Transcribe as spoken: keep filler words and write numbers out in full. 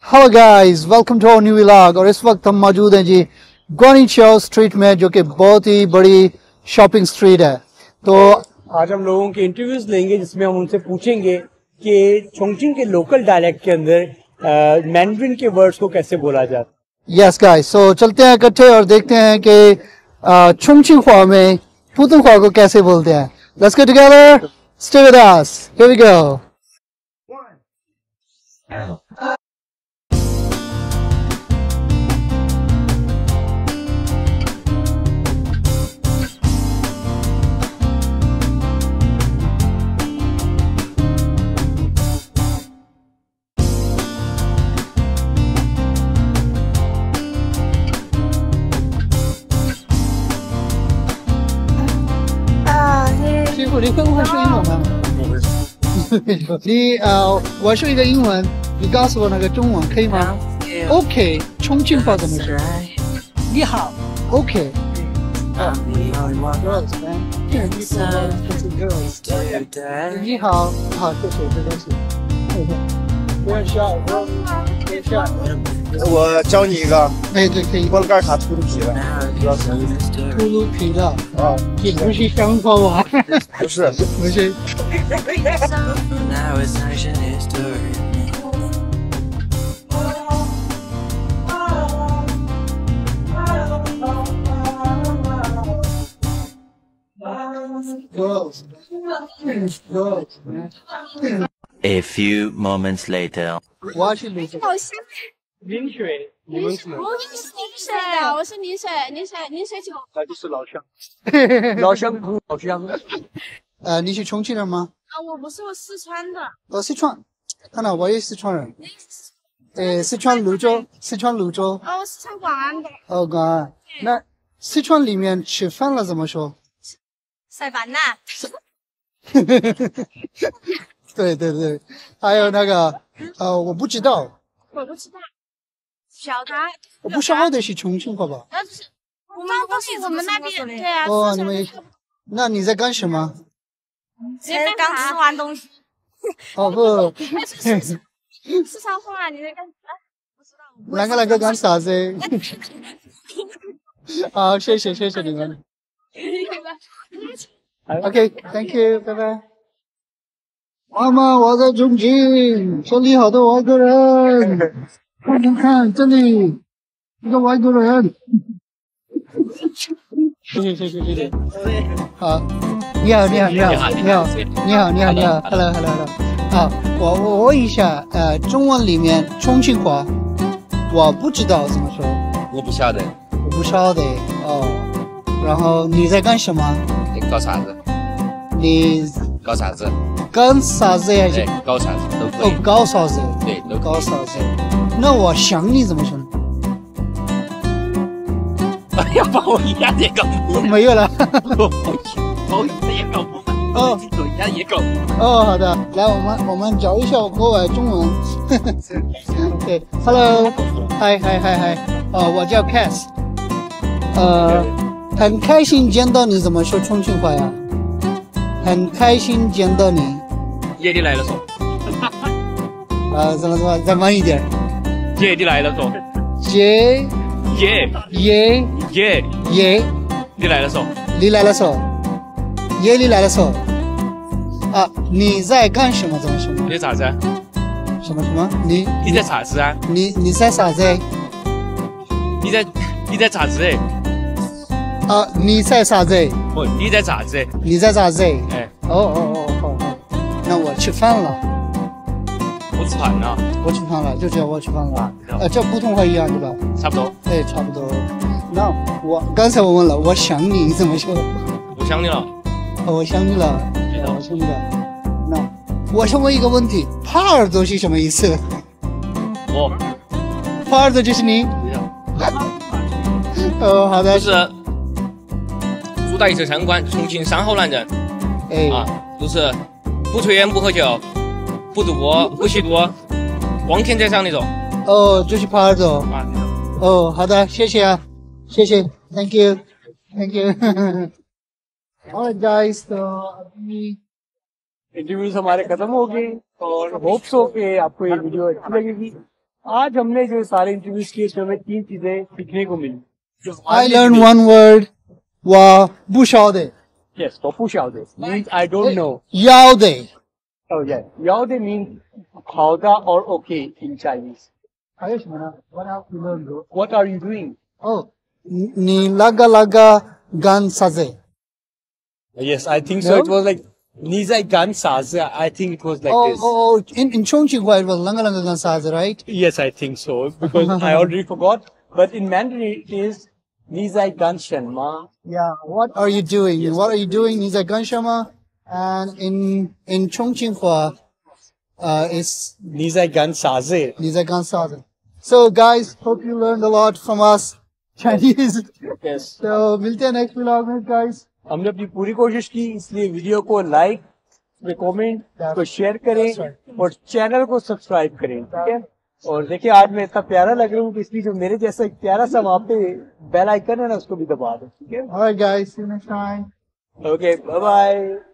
Hello guys, welcome to our new vlog. और इस वक्त हम मौजूद हैं जी ग्वानिंगqiao स्ट्रीट में, जो कि बहुत ही बड़ी शॉपिंग स्ट्रीट है। तो आज हम लोगों के इंटरव्यूज लेंगे जिसमें हम उनसे पूछेंगे कि चोंगचिंग के लोकल डायलेक्ट के अंदर मैंड्रिन के वर्ड्स को कैसे बोला जाता है। यस गाइस, सो चलते हैं इकट्ठे और देखते हैं कि चोंगचिंग में पुतुंगख्वा को कैसे बोलते हैं। Let's get together, stay with us, here we go ？OK， 重庆话怎么说？你好。OK。Girls, man. Girls. 你好，好，谢谢，这都是。不要笑，别笑。 我教你一个， 哎，对，可以。 锅盖卡秃噜皮的， 秃噜皮的啊， 这不是香瓜娃。 不是， 不是。Girls. Girls. A few moments later. 我去理解。 好香。 临水，你们是？ 我是临水的，我是临水，临水，临水酒。 那就是老乡，老乡不老乡。 呃，你是重庆人吗？ 啊，我不是，我四川的。 哦，四川。看到我也四川人。呃，四川泸州，四川泸州。 哦，我四川广安的。 哦，广安。那四川里面吃饭了怎么说？ 晒饭呐。 对对对，还有那个呃，我不知道。 我不知道。晓得。 我不晓得是重庆话吧？ 那就是我们都是我们那边对啊。 哦，你们也。那你在干什么？ 才刚吃完东西。 哦不。 四川话，你在干啥？不知道。 啷个啷个干啥子？好，谢谢谢谢你们。OK，Thank you， 拜拜。妈妈，我在重庆，这里好多外国人，看看看，这里一个外国人。谢谢谢谢谢谢。好，你好你好你好你好你好你好你好你好 ，Hello Hello Hello。好，我我问一下，呃，中文里面重庆话，我不知道怎么说。 我不晓得。 我不晓得哦。然后你在干什么？ 你搞啥子？ 你搞啥子？ 干啥子呀？ 对，搞啥子都可以。 哦，搞啥子？ 对，都搞啥子？那我想你怎么说呢？ 哎呀，把我一下也搞不没有了。 把我一下也搞不哦， 一下也搞不哦，好的，来，我们我们教一下国外中文。对 ，Hello， 嗨嗨嗨嗨，哦，我叫 Cass， 呃，很开心见到你，怎么说重庆话呀？很开心见到你。 爷你来了说。 呃，怎么怎么再慢一点？ 爷你来了说。 爷爷爷爷爷你来了说。 你来了说。爷你来了说。啊，你在干什么？怎么说？ 你在啥子？ 什么什么？你你在啥子啊？ 你你在啥子？ 你在你在啥子？ 啊，你在啥子？ 哦，你在啥子？ 你在啥子？ 哎， 哦哦哦，好好，那我吃饭了。 我吃饭了。 我吃饭了，就叫我吃饭了。呃，这普通话一样对吧？ 差不多。 哎，差不多。那我刚才我问了，我想你怎么说？ 我想你了。 哦，我想你了。我想你了。那我想问一个问题，耙耳朵是什么意思？ 我。 耙耳朵就是你。哦，好的。 就是。主打一车相关，重庆三好男人， 哎啊，就是不抽烟不喝酒，不赌博不吸毒，光天在上那种。 哦，就是耙耳朵。 啊， 哦，好的，谢谢啊，谢谢 ，Thank you，Thank you。Alright guys, तो अभी इंटरव्यूज हमारे खत्म हो गए और होप सो कि आपको ये वीडियो अच्छी लगेगी। आज हमने जो सारे इंटरव्यूज किए इसमें हमें तीन चीजें सीखने को मिली. I learned one word. Wa bushaude. Yes, Papu Shaude means I don't know. Yaude. Oh yeah, Yaude means Khauda or okay in Chinese. Ayush, mana, what else you learned, bro? What are you doing? Oh, ni laga laga gan saze. Yes, I think so. No? It was like Nizai Gan Saze. I think it was like Oh, this. oh, oh, in, in Chongqing, it was langa langa gan saze, right? Yes, I think so because I already forgot. But in Mandarin it is Nizai Gan Shenma. Yeah. What are you doing? Yes. What are you doing? Ni zai gan shama. And in in Chongqing, Hua, uh, it's Nizai Gan Saze. ni zai gan saze. So, guys, hope you learned a lot from us Chinese. Yes. So, milte hain next vlog mein, guys. हमने अपनी पूरी कोशिश की, इसलिए वीडियो को like, comment, को शेयर करें और चैनल को सब्सक्राइब करें, ठीक है? और देखिए आज मैं इतना प्यारा लग रहा हूँ कि इसलिए जो मेरे जैसा एक प्यारा सा वहाँ पे बेल आइकन है ना उसको भी दबा दो, ठीक है? Alright, guys, see you next time. Okay, bye bye.